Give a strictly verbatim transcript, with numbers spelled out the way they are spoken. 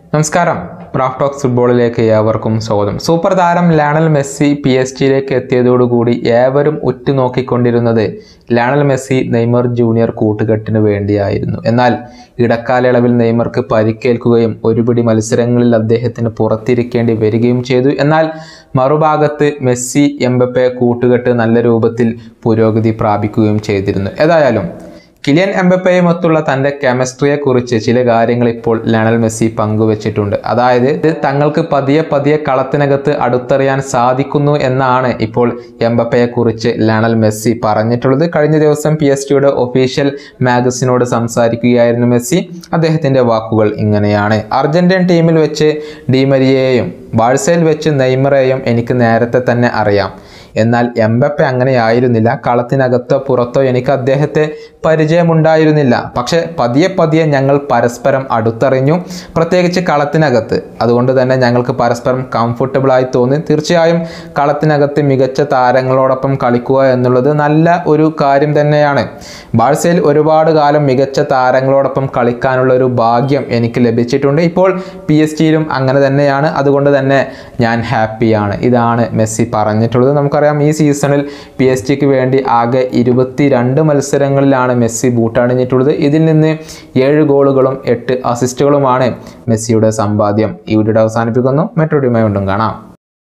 നമസ്കാരം. Raf talks ഫുട്ബോളിലേക്ക് ഏവർക്കും സ്വാഗതം. സൂപ്പർ താരം ലയണൽ മെസ്സി പി എസ് ജിയിലേക്ക് എത്തിയതോടുകൂടി ഏവരും ഉറ്റുനോക്കിക്കൊണ്ടിരുന്നത് ലയണൽ മെസ്സി നെയ്മർ ജൂനിയർ കൂട്ടുകെട്ടിന് വേണ്ടിയായിരുന്നു. എന്നാൽ ഇടക്കാലയളവിൽ നെയ്മർക്ക് പരിക്കേൽക്കുകയും ഒരുപിടി മത്സരങ്ങളിൽ അദ്ദേഹത്തിന് പുറത്തിരിക്കേണ്ടി വരികയും ചെയ്തു. എന്നാൽ മറുഭാഗത്ത് മെസ്സി എംബപ്പെ കൂട്ടുകെട്ട് നല്ല രൂപത്തിൽ പുരോഗതി പ്രാപിക്കുകയും ചെയ്തിരുന്നു. ഏതായാലും കിലിയൻ എംബപ്പയുമൊത്തുള്ള തൻ്റെ കെമിസ്ട്രിയെക്കുറിച്ച് ചില കാര്യങ്ങൾ ഇപ്പോൾ ലയണൽ മെസ്സി പങ്കുവച്ചിട്ടുണ്ട്. അതായത് തങ്ങൾക്ക് പതിയെ പതിയെ കളത്തിനകത്ത് അടുത്തറിയാൻ സാധിക്കുന്നു എന്നാണ് ഇപ്പോൾ എംബപ്പയെക്കുറിച്ച് ലയണൽ മെസ്സി പറഞ്ഞിട്ടുള്ളത്. കഴിഞ്ഞ ദിവസം പി എസ് ജിയുടെ ഒഫീഷ്യൽ മാഗസിനോട് സംസാരിക്കുകയായിരുന്നു മെസ്സി. അദ്ദേഹത്തിൻ്റെ വാക്കുകൾ ഇങ്ങനെയാണ്: അർജന്റീൻ ടീമിൽ വെച്ച് ഡിമരിയയെയും ബാഴ്സയിൽ വെച്ച് നെയ്മറെയും എനിക്ക് നേരത്തെ തന്നെ അറിയാം. എന്നാൽ എംബപ്പെ അങ്ങനെയായിരുന്നില്ല. കളത്തിനകത്തോ പുറത്തോ എനിക്ക് അദ്ദേഹത്തെ പരിചയമുണ്ടായിരുന്നില്ല. പക്ഷെ പതിയെ പതിയെ ഞങ്ങൾ പരസ്പരം അടുത്തറിഞ്ഞു, പ്രത്യേകിച്ച് കളത്തിനകത്ത്. അതുകൊണ്ട് തന്നെ ഞങ്ങൾക്ക് പരസ്പരം കംഫർട്ടബിളായി തോന്നി. തീർച്ചയായും കളത്തിനകത്ത് മികച്ച താരങ്ങളോടൊപ്പം കളിക്കുക എന്നുള്ളത് നല്ല ഒരു കാര്യം തന്നെയാണ്. ബാഴ്സയിൽ ഒരുപാട് കാലം മികച്ച താരങ്ങളോടൊപ്പം കളിക്കാനുള്ള ഒരു ഭാഗ്യം എനിക്ക് ലഭിച്ചിട്ടുണ്ട്. ഇപ്പോൾ പി എസ് ജിയിലും അങ്ങനെ തന്നെയാണ്. അതുകൊണ്ട് തന്നെ ഞാൻ ഹാപ്പിയാണ്. ഇതാണ് മെസ്സി പറഞ്ഞിട്ടുള്ളത്. നമുക്ക് അറിയാം, ഈ സീസണിൽ പി എസ് ജിക്ക് വേണ്ടി ആകെ ഇരുപത്തി രണ്ട് മത്സരങ്ങളിലാണ് മെസ്സി ബൂട്ടണിഞ്ഞിട്ടുള്ളത്. ഇതിൽ നിന്ന് ഏഴ് ഗോളുകളും എട്ട് അസിസ്റ്റുകളുമാണ് മെസ്സിയുടെ സമ്പാദ്യം. ഈ വീഡിയോ അവസാനിപ്പിക്കുന്നു. മറ്റൊരു വീഡിയോയുമായി വീണ്ടും കാണാം.